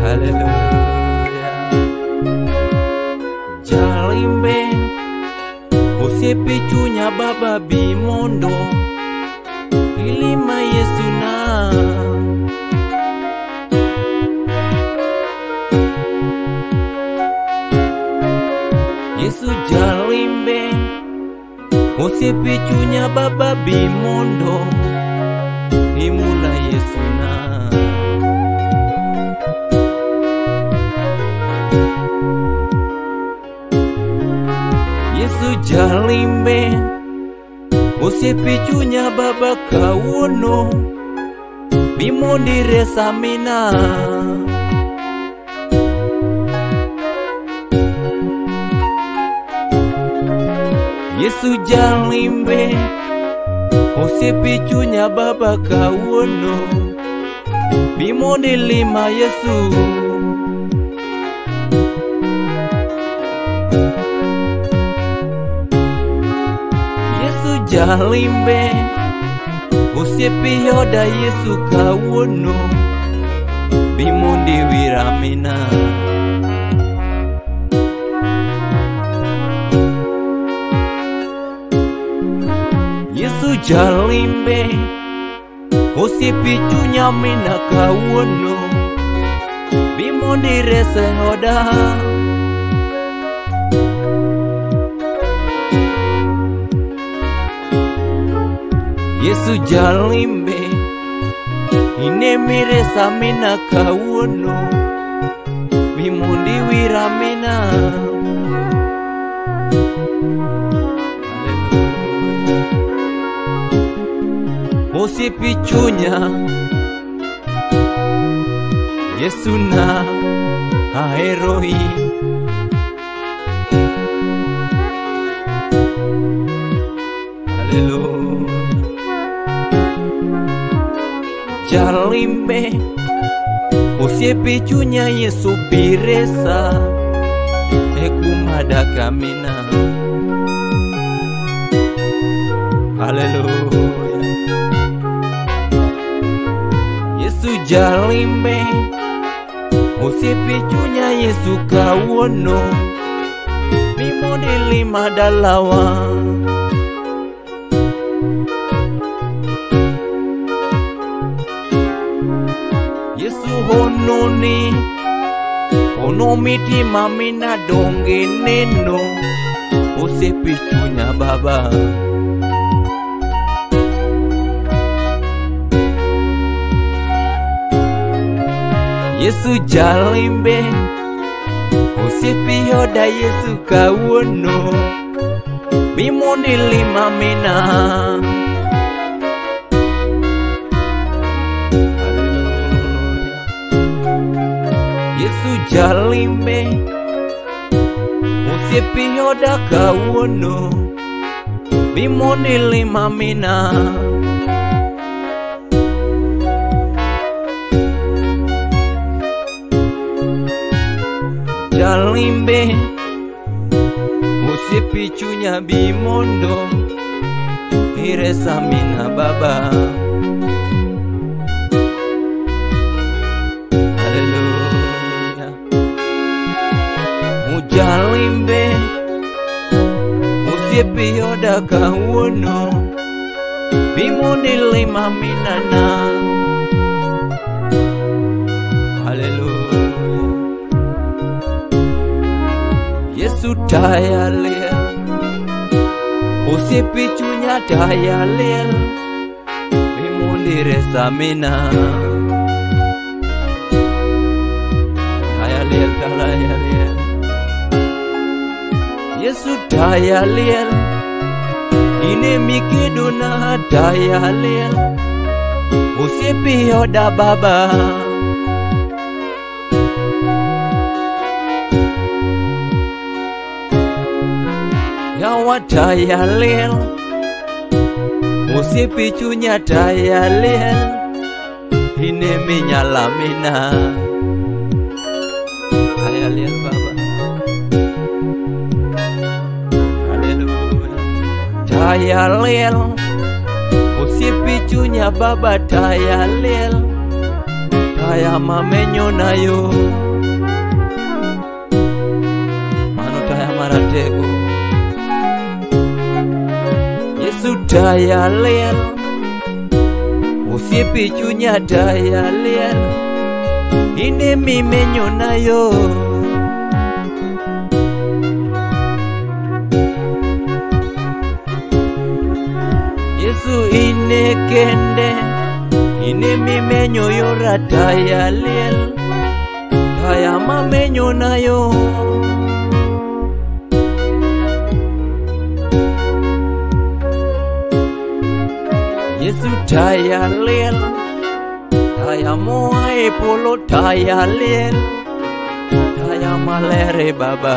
Haleluya. Jalimbe osiepe chunya Baba bimondo ilima Yesu na Yesu jalimbe osiepe chunya Baba bimondo imula Yesu na Yesu jalimbe osiepe chunya Baba kawuono bimondi resamina Yesu jalimbe osiepe chunya Baba kawuono bimondi lima Yesu Jalimbe osiepe yoda Yesu kawuono bimondi wiramina Yesu jalimbe osiepe chunya mina kawuono bimondi rese hoda Yesu jalimbe inemire samina kawuono bimondi wiramina osiepe chunya Yesu na aheroi Haleluya. Jalimbe osiepe chunya Yesu biresa ekumada kamina Haleluya. Yesu jalimbe osiepe chunya Yesu kawuono bimondi lima dalawa Yesu hononi onomiti mamina donge neno osiepe chunya Baba Yesu jalimbe osiepe yoda Yesu kawuono bimondi lima mina Yesu jalimbe osiepe yoda kawuono bimondi lima mina Jalimbe osiepe chunya bimondo iresamina Baba Haleluya. Jalimbe osiepe yoda kawuono bimondi lima minana Haleluya. Yesu tayalel osiepe chunya tayalel bimondi resamina tayalel tayalel Yesu tayalel inemikiduna tayalel osiepe yoda Baba Yawa tayalel osiepe chunya tayalel ineminyalamina tayalel Baba Haleluya. Tayalel osiepe chunya Baba tayalel taya mamenyo nayo, mano taya maratego. Yesu taya liel, osiepe chunya taya liel, ine mimenyo nayo. Yesu ine kende, ine mimenyo yora taya liel, taya mamenyo nayo. Yesu taya liel, taya moa e polo taya liel, taya malere baba.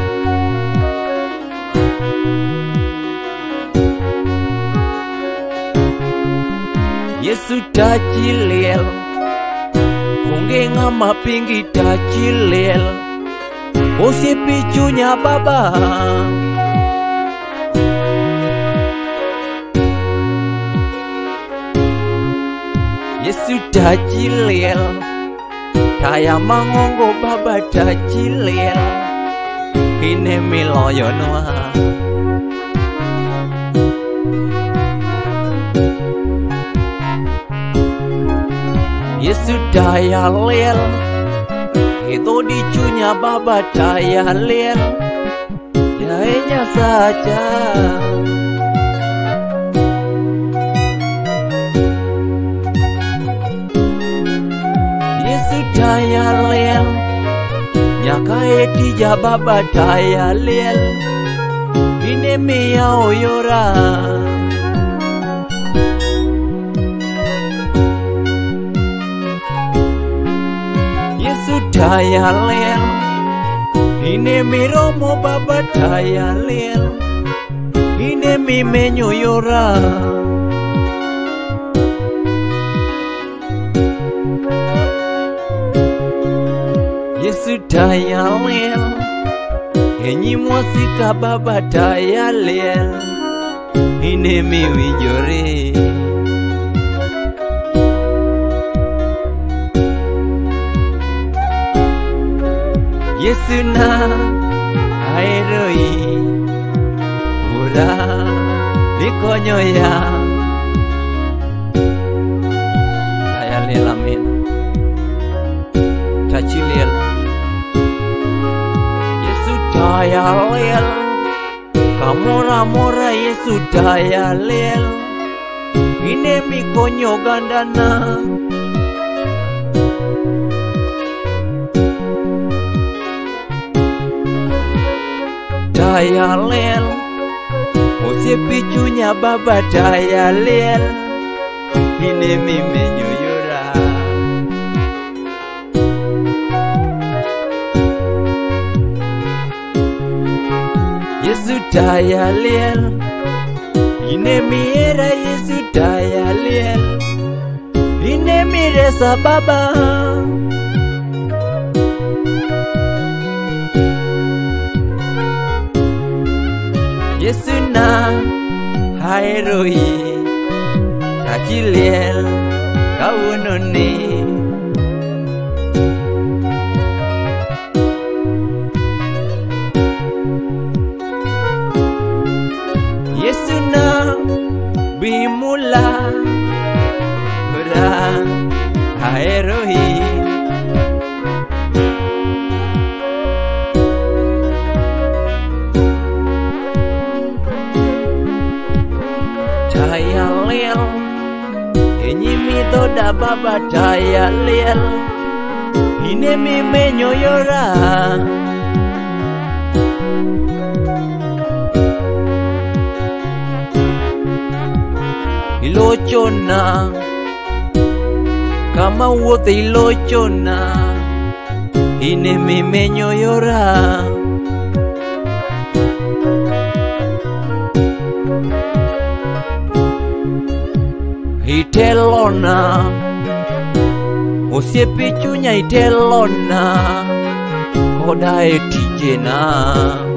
Yesu tachi liel, onge ngama pingi tachi liel, osiepe chunya baba. Yesu tachi liel, taya mangongo baba tachi liel, ine miloyo noa. Yesu taya liel, itu dicunya baba taya liel, jahenya saja. Yesu taya liel, nyakae tija baba taya liel, ine mia oyora. Yesu taya liel, ine miromo baba taya liel, ine mimenyo yora. Yesu taya liel, enyi mwasika baba taya liel, ine miwinjore. Yesu na aeroi ura ikonyo ya taya liel amin tachi liel. Yesu taya liel, kamora-mora Yesu taya liel, ine mikonyo gandana. Taya liel, osiepe chunya baba taya liel, ine mimenyo yora. Yesu taya liel, ine miera Yesu taya liel, ine miresa baba. Yesu na haeroi tachi liel kawunoni. Yesu na bimula ura haeroi. Taya liel, enyi mitoda baba taya liel, ine mimenyo yora. Ilochona, kama wuothe ilochona, ine mimenyo yora. Itelona, osiepe chunya itelona, koda etijena.